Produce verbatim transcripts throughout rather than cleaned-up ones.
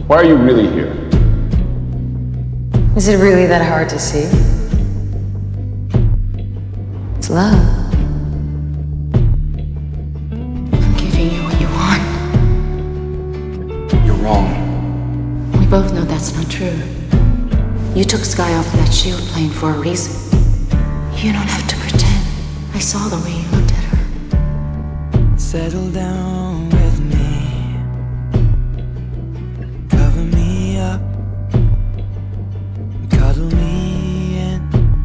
Why are you really here? Is it really that hard to see? It's love. I'm giving you what you want. You're wrong. We both know that's not true. You took Skye off that shield plane for a reason. You don't have to pretend. I saw the way you looked at her. Settle down with me. Cover me up. Cuddle me in.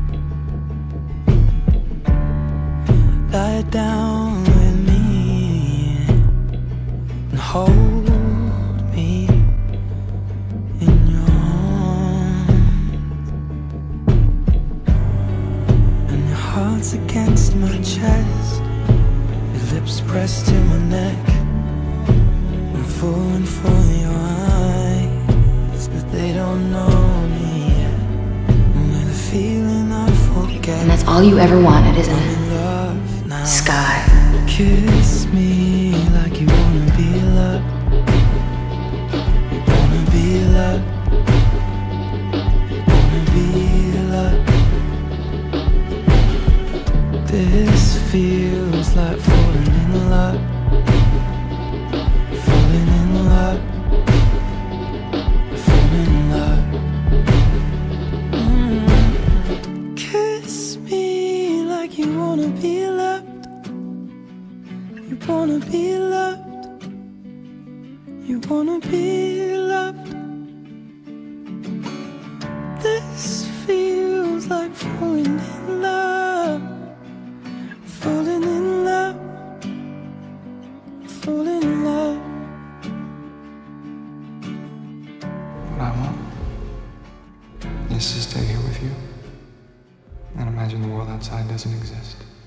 Lie down with me and hold me in your arms. And your heart's against my chest, your lips pressed to my neck. I'm falling for your eyes, but they don't know me yet. And with a feeling I forget. And that's all you ever wanted, isn't I'm it? in love now. Skye. Kiss me like you wanna be loved. You wanna be loved. You wanna be loved. This feels like falling in love. Falling in love. Falling in love. Mm. Kiss me like you wanna be loved. You wanna be loved. You wanna be loved. This feels like falling in love. Falling in love. Falling in love. What I want is to stay here with you and imagine the world outside doesn't exist.